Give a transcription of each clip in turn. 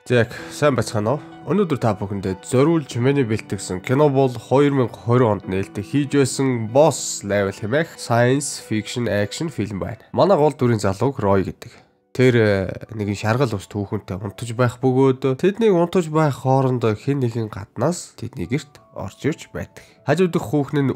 Яг сайн байцгаана уу? Өнөөдөр та бүхэндээ зориулж миний бэлтгэсэн кино бол 2020 онд нээлттэй хийж байсан Boss Level хэмээх science fiction action фильм байна. Манай гол дүрийн залууг Roy гэдэг. Тэр нэгэн шаргал ус түүхэнтэй унтаж байх бөгөөд тэднийг унтаж байх хооронд хэн нэгэн гаднаас тэдний гэрт орж ирж байдаг. Хажууд дэх хүүхэн нь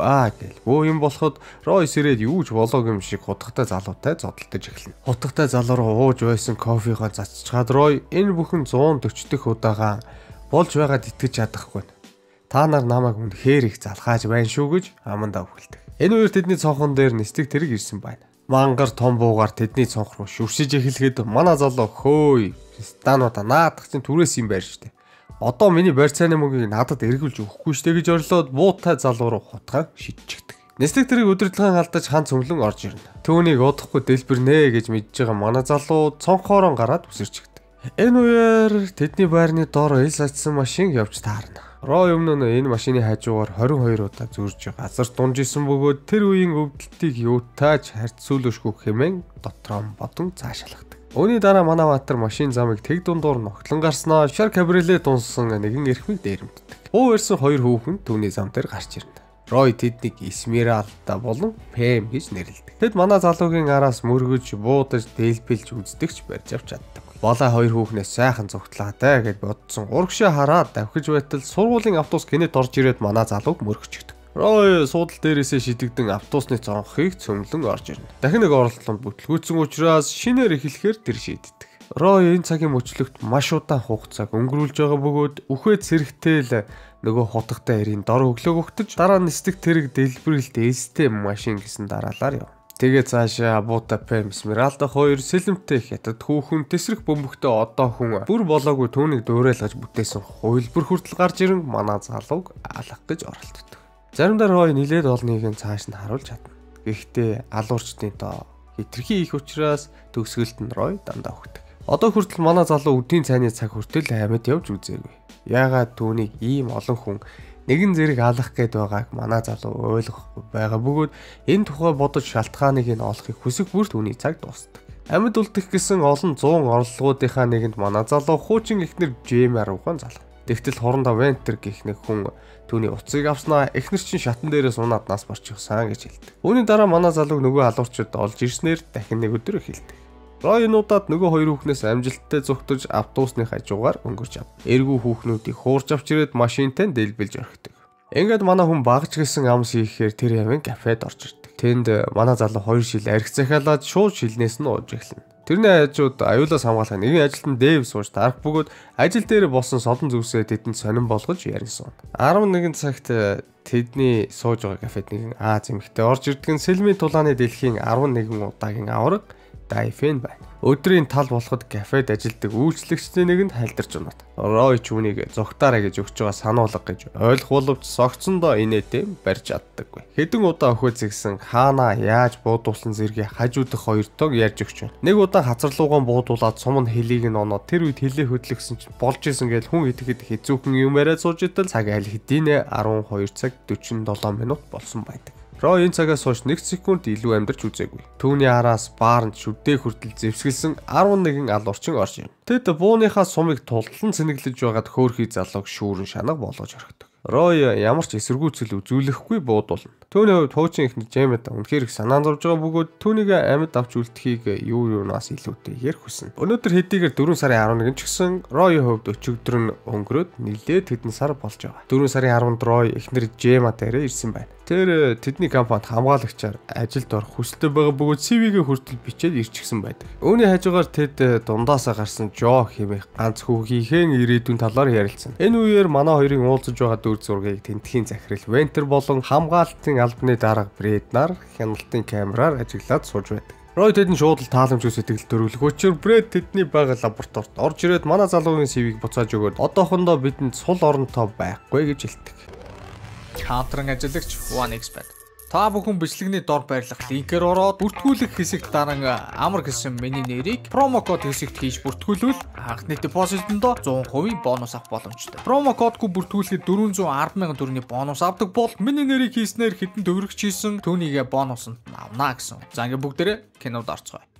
гэл бөө юм болоход Roy сэрээд юуж болоог юм шиг хутгатай залуутай зодтолдож эхэлнэ. Хутгатай залуу руу ууж байсан кофегоо цацчихад Roy энэ бүхэн 140 дэх удаага болж байгаад итгэж чадахгүй. Та нар намайг үнэхээр их залхааж байна шүү гэж амандаа өгөлдөг. Энэ үеэр тэдний цонхон дээр нислэг тэрэг ирсэн байна. Мангар том буугаар тэдний цонх руу шүршиж эхлэхэд манай залуу хөөй стануудаа наадах чинь түрээс юм байр штэ. Одоо миний барьцааны мөнгийг надад эргүүлж өгөхгүй штэ гэж орлоод буутай залуу руу хутгаа шидчихдэг. Нислэг тэрэг өдөртлөн алдаж хан цөмлөн орж ирнэ. Түүнийг удахгүй дэлбэрнэ гэж мэдж байгаа манай залуу цонхоороо гараад үсэрчигдэг. Энэ үеэр тэдний байрны доор ил сачсан машин явж таарна. Roy өмнө нь энэ машины хажуугаар 22 удаа зурж газар дунжсэн бөгөөд тэр үеийн өвдөлтийг юутаач харьцуулшгүй хэмээн дотроо бодон цаашаалгадаг. Үүний дараа манай баатар машин замыг тэг дундуур ногтлон гарснаа шар кабрилет унсан нэгэн эрхмийг дээрэмддэг. Хуу ирсэн хоёр хүүхэн түүний зам дээр гарч ирнэ. Roy тэднийг Esmeralda болон Pam гэж нэрлэдэг. Тэд манай залуугийн араас мөргөж, буудаж, дэлбэлж үздэгч барьж авч чаддаг. Болоо хоёр хүүхнээс сайхан зүгтлаатай гэж бодсон. Урагшаа хараад давхиж байтал сургуулийн автобус гинэт орж ирээд манай залууг мөргөчдөг. Roy суудал дээрээсээ шидэгдэн автобусны цонхыг цөмлөн орж ирнэ. Дахин нэг оролдлонд бүтлгүүцсэн учраас шинээр эхлэхээр тэр шийддэг. Roy энэ цагийн мөчлөгт маш удаан хугацааг өнгөрүүлж байгаа бөгөөд үхээд сэрэгтэл нөгөө хутгатай эрийн дор өглөө өгтөж дараа нь нислэг тэрэг дэлбэрэлт ээлжтэй машин гэсэн дараалаар яв. Тэгээ цаашаа Abuta Pam Esmeralda хоёр сэлэмтэй хятад хүүхэн тесрэх бөмбөгтөө одоо хүн бүр болоогүй түүнийг дуурайлгаж бүтээсэн хуйлбар хүртэл гарч ирэн манай залууг алах гэж оролддог. Заримдаа Roy нилээд олныг нь цааш нь харуулж чадна. Гэхдээ алуурчдын тоо хитрхи их учраас төгсгөлд нь Roy дандаа өгдөг. Одоо хүртэл манай залуу үдийн цайны цаг хүртэл амьд явж үзээгүй. Яагаад түүнийг ийм олон хүн нэгэн зэрэг алах гээд байгааг манай залуу ойлгохгүй байгаа бөгөөд энэ тухай бодож шалтгааныг нь олохыг хүсэх бүр түүний цаг дуустдаг. Амьд үлдэх гэсэн олон 100 орлогуудынхаа нэгэнд манай залуу хуучин эхнэр Jamie руухан залав. Тэгтэл хорондоо Venter гэх нэг хүн түүний уцыг авснаа эхнэр чинь шатан дээрээс унаад нас барчихсан гэж хэлдэг. Үүний дараа манай залууг нөгөө алуурчид олж ирснээр дахин нэг өдөр эхэлдэг. Roy нуудад нөгөө хоёр хүүхнээс амжилттай зүгтж автобусны хажуугаар өнгөрч ав. Эргүү хүүхнүүдийг хуурж авч ирээд машинтай дэлбэлж орхидог. Ингээд манай хүн багж гисэн ам хийхээр тэр явын кафед орж ирдэг. Тэнд манай залуу 2 шил арх захиалаад шууд шилнээс нь ууж эхэлнэ. Тэрний хажууд аюулаас хамгаалах нэгэн ажилтан Дэйв сууж тарах бөгөөд ажил дээр болсон содон зүвсээ тэдэнд сонирн болгож яринсан. 11 цагт тэдний сууж байгаа кафед нэгэн Аз эмэгтэй орж ирдэг нь Сэлмийн тулааны дэлхийн 11 удаагийн авраг Дайфен байна. Өдрийн тал болоход кафед ажилдаг үйлчлэгчдийн нэгэнд хайлдарч унаад Roy түүнийг зогтаарай гэж өгч байгаа сануулга гэж ойлгох боловч согцсондоо инээдээ барьж чаддаггүй. Хэдэн удаа өхөө зэгсэн хаана яаж буудуулсан зэргийг хажуудах хоёр тог ярьж өгч байна. Нэг удаа хацарлуугаан буудуулаад сум нь хэлийг нь оноод тэр үед хэлээ хөдлөсөн чинь болж исэн гэж хүн идэхэд хэцүүхэн юм яриад сууж идэл цаг аль хэдийнэ 12 цаг 47 минут болсон байдаг. Roy энэ цагаас хойш 1 секунд илүү амьдарч үзээгүй. Түүний араас баарнд шүдээ хүртэл зэвсгэлсэн 11 алуурчин орж ирнэ. Тэд бууныхаа сумыг тултлан цэнэглэж байгаад хөөрхий залууг шүүрэн шанаг болгож орхидог. Roy ямар ч эсэргүүцэл үзүүлэхгүй буудуулна. Түүний хувьд хуучин ихнэр Jamie үнэхээр их санаан зовж байгаа бөгөөд түүнийг амьд авч үлдэхийг юунаас илүүтэйгээр хүснэ. Өнөөдөр хэдийгээр 4 сарын 11 ч гэсэн Roy-ийн хувьд өчигдөр нь өнгөрөөд нилээд хэдэн сар болж байгаа. 4 сарын 10-нд Roy ихнэр Jamie дээрээ ирсэн байна. Тэр тэдний компанид хамгаалагчаар ажилд орох хүсэлтэй байгаа бөгөөд CV-гээ хүртэл бичээд ирчихсэн байдаг. Үүний хажуугаар тэд дундаасаа гарсан Joe хэмээх ганц хүүгийнхээ ирээдүйн талаар ярилцсан. Энэ үеэр манай хоёрын уулзаж байгаа дүр зургийг тентхийн захирал Venter болон хамгаалтын албаны дарга Brad нар хяналтын камераар ажиглаад сууж байдаг. Roy тэдэн шууд л тааламжгүй сэтгэл төрүүлэх учир Brad тэдний байгаа лабораторид орж ирээд манай залуугийн CV-г буцааж өгөөд одоохондоо бидэнд сул оронтой байхгүй гэж хэлдэг. Counter-ын ажиллагч One Expert. Та бүхэн бичлэгний дор байрлах линкээр ороод бүртгүүлэх хэсэгт дараа амар гэсэн миний нэрийг промо код хэсэгт хийж бүртгүүлвэл анхны депозитондоо 100% бонус авах боломжтой. Промо кодгүй бүртгүүлэхэд 410,000 төгрөгийн бонус авдаг бол миний нэрийг хийснээр хэдэн төгрөгч хийсэн түүнийгээ бонусанд авна гэсэн. За ингээ бүгдээрээ кинод орцгоё.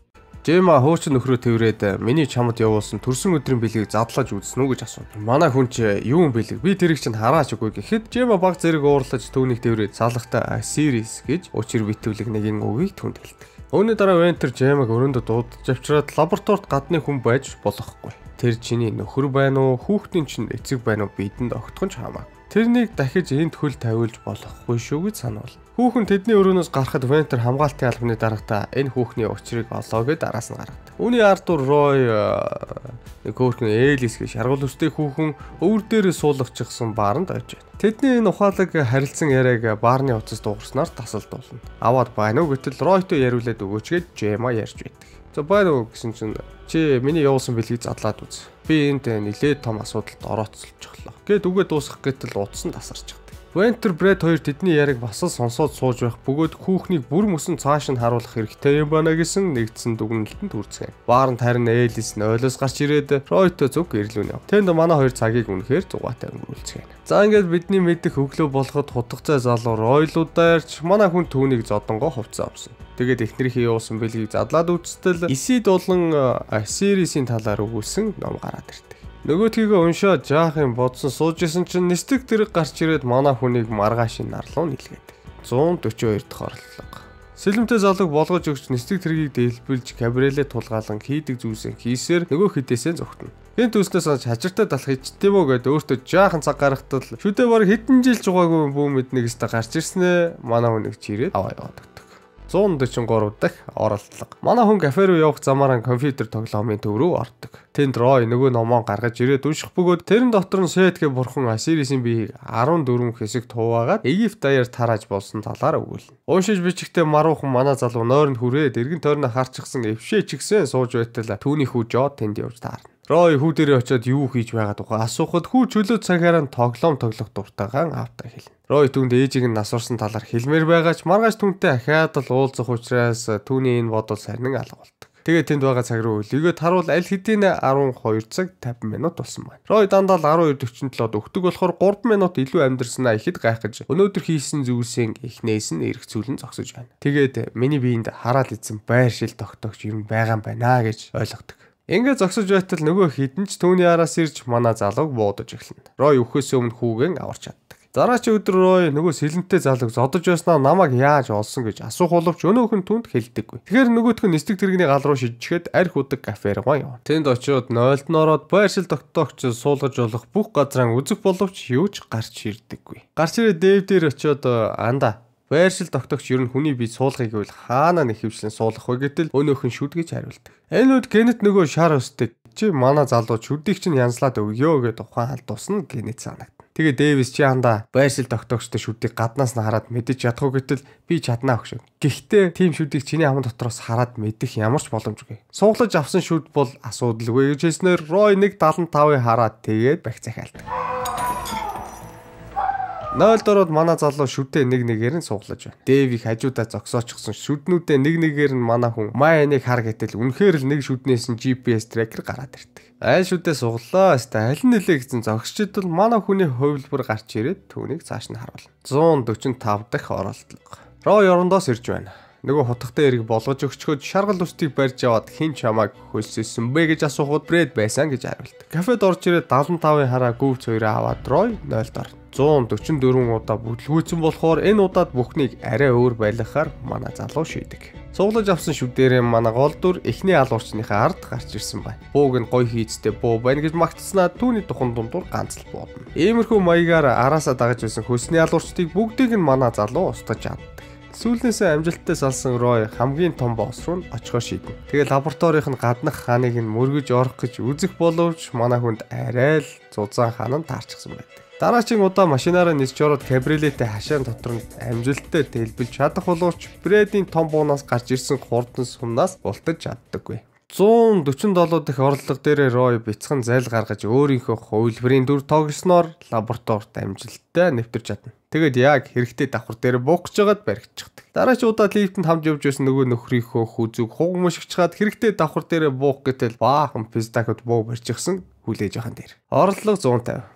Жема хуучин нөхрөө тэрврээд миний чамд явуулсан төрсөн өдрийн бэлгийг задлаж үзсэн үү гэж асуув. Манай хүн чи юу юм бэлэг? Би тэрийг чинь хараач үгүй гэхэд Жема баг зэрэг уурлаж түүнийг тэрврээд салахтаа Series гэж учир битвлэг нэгэн үгийг түнд хэлдэг. Үүний дараа Вентер Жемаг өрөөндө дуудаж авчираад лабораторид гадны хүн байж болохгүй. Тэр чиний нөхөр байна уу, хүүхдийн чинь эцэг байна уу бидэнд огтхон ч хамаагүй. Тэрнийг дахиж энд хөл тавиулж болохгүй шүү гэж сануул. Хүүхэн тэдний өрөөнөөс гарахад Вентер хамгаалтын албаны дарагтаа энэ хүүхний учрыг олоо гэд араас нь гаргадаг. Үүний ард түр Рой нэг хөөрхөн Элис гэж шаргал өстэй хүүхэн өвөр дээрээ суулгачихсан бааранд ойж байна. Тэдний энэ ухаалаг харилцан яриаг баарны утас дуугарснаар тасалдуулна. Аваад байна уу гэтэл Ройтой яриулаад өгөөч гэж Жема ярьж байдаг. За байна уу гэсэн чинь чи миний явуулсан бэлгийг задлаад үз. Би энд нэлээд том асуудалд орооцолчихлоо. Гэт үгээ дуусгах гэтэл утсан тасарч. Вентер Брэд хоёр тэдний яриг бас л сонсоод сууж байх бөгөөд хүүхнийг бүр мөсөн цааш нь харуулах хэрэгтэй юм байна гэсэн нэгдсэн дүгнэлтэнд хүрцгээв. Баарнд харин Элис нь ойлоос гарч ирээд Ройтой зүг ирлүүнэ. Тэнд манай хоёр цагийг үнэхээр зугаатай өнгөрүүлцгээв. За ингээд бидний мэдих өглөө болоход хутгацай залуу Ройлуудаарч манай хүн түүнийг зодонгоо хувцас авсан. Тэгээд эхнэрийнхээ явуулсан бэлгийг задлаад үзтэл Исид болон Series-ийн талаар өгүүлсэн ном гараад ирдэг. Нөгөөдгийгөө уншаад жаахан бодсон суужсэн чинь нэстэг тэрэг гарч ирээд манай хүнийг маргаашийн нарлуу нийлгээд. 142 дахь орлого. Сэлэмтэй залууг болгож өгч нэстэг тэргийг дэлбэлж кабрилет тулгаалan хийдэг зүйлсээ хийсээр нөгөө хэдээсээ зогтно. Гэнт үснээс олж хажиртай далах ичтээм үү гэд өөртөө жаахан цаг гаргахтал шүдээ баг хэдэн жил жугаагүй бүү мэднэ гэстэ гарч ирснэ манай хүнийг чирээд аваа яваад. 143 дахь оролдлого. Манай хүн кафе руу явах замаараа компьютер тоглоомын төв рүү ордог. Тэнд Рой нөгөө номоо гаргаж ирээд унших бөгөөд тэрэн дотор нь Шэдгэ бурхан Series-ийн биеийг 14 хэсэг туваагаад Египт даяар тарааж болсон талаар өгүүлнэ. Уншиж бичихтэй маруухан манай залуу нойронд хүрээд эргэн тойрноо харчихсан эвшээ чигсэн сууж байтал түүний хүү Жод тэнд явж таарна. Рой хүү дээрээ очиод юу хийж байгаад байгаа асуухад хүү чөлөө цагаараа тоглоом тоглох дуртайгаан аавтаа хэлнэ. Рой түүнд ээжийг нь насварсан талаар хэлмээр байгаач маргааш түүнтэй ахаад л уулзах учраас түүний энэ бодол сарнин алга болдог. Тэгээд тэнд байгаа цаг руу үлийгээд харуул аль хэдийн 12 цаг 50 минут болсон байна. Рой дандаа л 12:47-д өгдөг болохоор 3 минут илүү амьдэрснаа ихэд гайхаж өнөөдөр хийсэн зүйлсийн эхнээс нь эргцүүлэн зогсож байна. Тэгээд миний биеинд хараал идсэн байр шил тогтоогч юм байгаа юм байна гэж ойлгодог. Ингээд зогсож байтал нөгөө хідэн ч түүний араас ирж манай залууг буудаж эхэлнэ. Рой өхөөс өмнө хүүгэн аварч чаддаг. Дараагийн өдөр Рой нөгөө сэлэнтэй залууг зодож байснаа намайг яаж олсон гэж асуух боловч өнөөх нь түнд хэлдэггүй. Тэгэхээр нөгөөтг нь нэстэг тэрэгний гал руу шижчихэд арх удаг кафе руу явна. Тэнд очиод 0-д ороод байршил тогтоогч суулгаж болох бүх газраа үзэх боловч юу ч гарч ирдэггүй. Гарч ирээд Дэв дээр очиод анда байршил тогтоогч ер нь хүний бие суулгахыг гэвэл хаана нэг хөвчлэн суулгах вэ гэтэл өнөөх нь шүд гэж хариулдаг. Энэ үед Генет нөгөө шар өстэй чи манай залуу шүдийг чинь янзлаад өгөө гэд ухаан халдуулсан Генет санагд. Тэгээ Дэвис чи андаа байршил тогтоогчтой шүдийг гаднаас нь хараад мэдэж ядах уу гэтэл би чаднаа өгшөө. Гэхдээ тийм шүдийг чиний аман дотроос хараад мэдэх ямар ч боломжгүй. Суулгаж авсан шүд бол асуудалгүй гэж хэлснээр Рой 1.75-ыг хараад тэгээд бах захиалдаг. 0-д ороод манай залуу шүдээ нэгээр нь суулгаж байна. Дэвийг хажуудаа зогсоочихсон шүднүүдээ нэгээр нь манай хүн Майныг хар гэтэл үнэхээр л нэг шүднээс нь GPS tracker гараад ирдэг. Айл шүдээ суглаа хэвээр аль нэлээ гэсэн зогсчидл манай хүний хувилбар гарч ирээд түүнийг цааш нь харуулна. 145 дахь оролдлого. Рой орондоос ирж байна. Нөгөө хутгатай эрэг болгож өгчхөд шаргал үстийг барьж яваад хин чамайг хөлсөсөн бэ гэж асуухад Брэд байсан гэж хариулдаг. Кафед орж ирээд 75-ын хараа гүвц хоёроо аваад Рой 0-д орно. 144 удаа бүтлгүүцэн болохоор энэ удаад бүхнийг арай өөр байлгахаар манай залуу шийдэг. Суулгаж авсан шүдээрээ манай гол дүр эхний алуурчныхаа ард гарч ирсэн байна. Бууг нь гой хийцтэй буу байна гэж магтснаа түүний духан дундуур ганц л буудна. Иймэрхүү маягаар араасаа дагаж байсан хөлсний алуурчдыг бүгдийг нь манай залуу устгаж чаддаг. Сүүлнээсээ амжилттай салсан Рой хамгийн том босс руу очихоо шийднэ. Тэгээ лабораторийнх нь гаднах хааныг нь мөргөж орох гэж үзэх боловч манай хүнд арай л зузаан хаан нь таарчихсан байдаг. Дараагийн удаа машинаараа нисч ороод кабрилетээ хашаан дотор нь амжилттай дэлбэлж чадах боловч Брэдийн том буунаас гарч ирсэн хурдан сумнаас бултаж чаддаггүй. 147 дахь орлого дээр Рой бяцхан зайл гаргаж өөрийнхөө хувилбарын дүр тоглосноор лабораторид амжилттай нэвтэрч чадна. Тэгэд яг хэрэгтэй давхар дээр буух гэж байгаад баригдчихдаг. Дараач удаа лифтэнд хамж явж байсан нөгөө нөхрийнхөө хүзүүг хугамшигч чаад хэрэгтэй давхар дээр буух гэтэл баахан пистакод буу барьчихсан хүлээж яхан дээр. Орлого 150.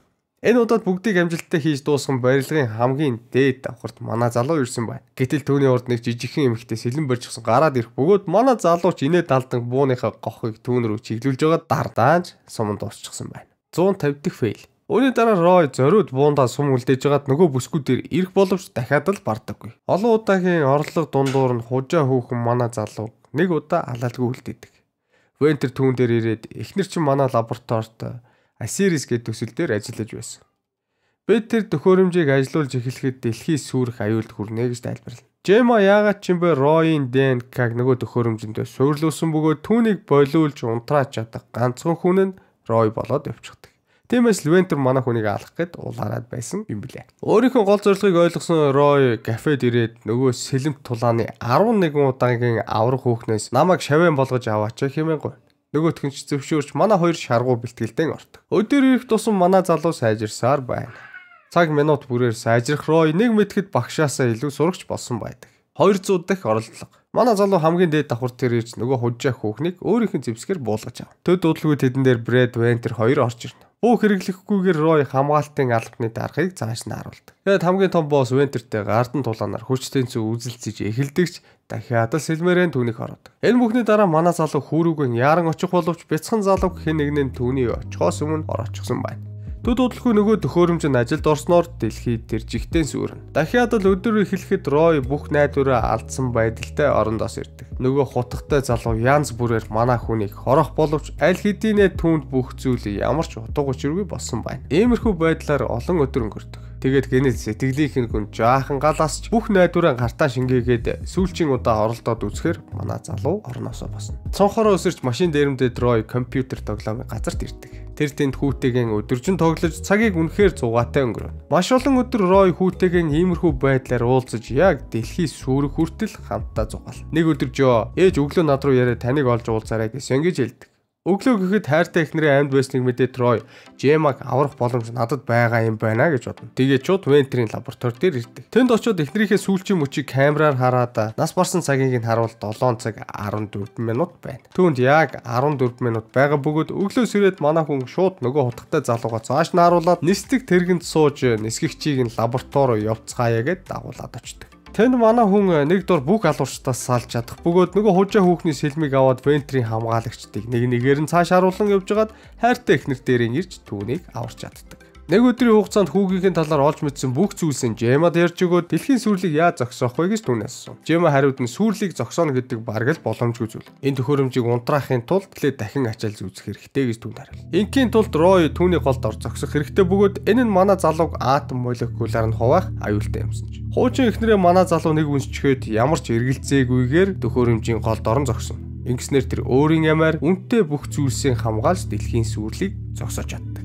Энэ удаад бүгдийг амжилттай хийж дуусган барилгын хамгийн дээд давхарт манай залуу ирсэн байна. Гэтэл түүний урд нэг жижигхэн эмэгтэй сэлэн барьчихсан гараад ирэх бөгөөд манай залууч инээ далдан бууныхаа гохыг түүн рүү чиглүүлж байгаа дардаанч суманд дуусчихсан байна. 150 дахь фейл. Үүний дараа Рой зориуд буундаа сум үлдээж байгаад нөгөө бүсгүүдээр ирэх боловч дахиад л бардаггүй. Олон удаагийн орлого дундуур нь хужаа хүүхэн манай залуу нэг удаа алаалгүй үлдээдэг. Вентер түүн дээр ирээд эхнэр чинь манай лабораторид Асирис гэдэг төсөл дээр ажиллаж байсан. Бид тэр төхөөрөмжийг ажилуулж эхлэхэд дэлхий сүрэх аюулд хүрнэ гэж тайлбарлана. Жема яагаад ч юм бэ Ройн ДНК-г нөгөө төхөөрөмжөндөө суйрлуулсан бөгөөд түүнийг болиулж унтрааж чадах ганцхан хүн нь Рой болоод явчихдаг. Тиймээс Вентер манай хүнийг алах гэд улаарад байсан юм билээ. Өөрийнхөө гол зорилгыг ойлгосон Рой кафед ирээд нөгөө сэлэмт тулааны 11 удаагийн аврах хүүхнээс намайг шавьяан болгож аваач хэмээн гуйна. Нөгөөх нь ч зөвшөөрч манай хоёр шаргуу бэлтгэлдэн ордог. Өдөр ирэх тусам манай залуу сайжирсаар байна. Цаг минут бүрээр сайжрах Рой нэг мэтгэд багшаасаа илүү сурагч болсон байдаг. 200 дахь оролдлого. Манай залуу хамгийн дээд давхар дээр ирж нөгөө хужаа хүүхнийг өөрийнх нь зэвсгээр буулгаж авна. Төд удалгүй тэдэн дээр Брэд Вентер хоёр орж ирнэ. Бүх хэрэглэхгүйгээр Рой хамгаалтын албаны даргаыг цааш нь харуулдаг. Тэгэд хамгийн том босс Вентертэй гардан тулаанаар хүч тэнцүү үзэлцэж эхэлдэгч дахиад л сэлмээрэн түүнийг ороод. Энэ бүхний дараа манай залуу хүүрүүгэн яран очих боловч бяцхан залуу хэн нэгэн түүний очихоос өмнө ороочихсон байна. Төд удалгүй нөгөө төхөөрөмж нь ажилд орсноор дэлхийд тэр жигтэн сүрнэ. Дахиад л өдөр эхлэхэд Рой бүх найдвараа алдсан байдалтай орондоос ирдэг. Нөгөө хутгатай залуу янз бүрээр манай хүнийг хорох боловч аль хэдийнэ түүнд бүх зүйл ямар ч утга учиргүй болсон байна. Иймэрхүү байдлаар олон өдөр өнгөрдөг. Тэгээд гэнэт сэтгэлийнх нь хүн жаахан галаасч бүх найдвараа гартаа шингээгээд сүүлчийн удаа оролдоод үзэхээр манай залуу орноосоо босно. Цонхороо өсөрч машин дээрэмдээ Рой компьютер тоглоомын газарт ирдэг. Тэр тэнд хүүтэйгэн өдөржин тоглож цагийг үнэхээр зугаатай өнгөрөв. Маш олон өдөр Рой хүүтэйгэн иймэрхүү байдлаар уулзаж яг дэлхий сүрэх хүртэл хамтдаа зугаал. Нэг өдөр Жо ээж өглөө над руу яриа таныг олж уулзаарай гэсэн ингэж хэлдэг. Өглөө гэхэд хайртай эхнэрийн амьд байсныг мэдээд Рой Жемаг аврах боломж надад байгаа юм байна гэж бодно. Тэгээд шууд Вентерийн лаборатори дээр ирдэг. Тэнд очиод эхнэрийнхээ сүүлчийн мөчийг камераар хараад нас барсан цагийг нь харуул 7 цаг 14 минут байна. Түүнд яг 14 минут байгаа бөгөөд өглөөс ирээд манай хүн шууд нөгөө хутгатай залуугаа цааш нь харуулад нисдэг тэргэнд сууж нисгэгчийг нь лаборатори руу явцгаая гэд дагуулад очдог. Тэнд манай хүн нэг дор бүх алуурчдаас салж чадах бөгөөд нөгөө хужаа хүүхний сэлмийг аваад Вентерийн хамгаалагчдыг нэгээр нь цааш харуулсан явж хагаад хайртай эхнэр дээрээ ирж түүнийг аварч чаддаг. Нэг өдрийн хугацаанд хүүгийнхээ талаар олж мэдсэн бүх зүйлсийн Жемад ярьж өгөөд дэлхийн сүрлийг яаж зогсоох вэ гэж түүнээс асуув. Жема хариуд нь сүрлийг зогсооно гэдэг бараг л боломжгүй зүйл. Энэ төхөөрөмжийг унтраахын тулд эхлээд дахин ачаал зүүцэх хэрэгтэй гэж түүнд хариулв. Ингийн тулд Рой түүний голд ор зогсох хэрэгтэй бөгөөд энэ нь манай залууг атом молекулаар нь хуваах аюултай юмсан ч. Хуучин эхнэрээ манай залуу нэг үнсчгээд ямар ч эргэлзээгүйгээр төхөөрөмжийн голд орон зогсон. Ингэснээр тэр өөрийн ямаар үнэтэй бүх зүйлсийн хамгаалж дэлхийн сүрлийг зогсоож чаддаг.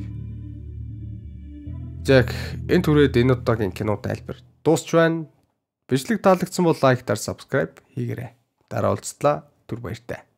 Жак энэ түрээд энэ удаагийн кино тайлбар дуусч байна. Бичлэг таалагдсан бол лайктаар subscribe хийгээрэй. Дараа уулзлаа. Түр баяртай.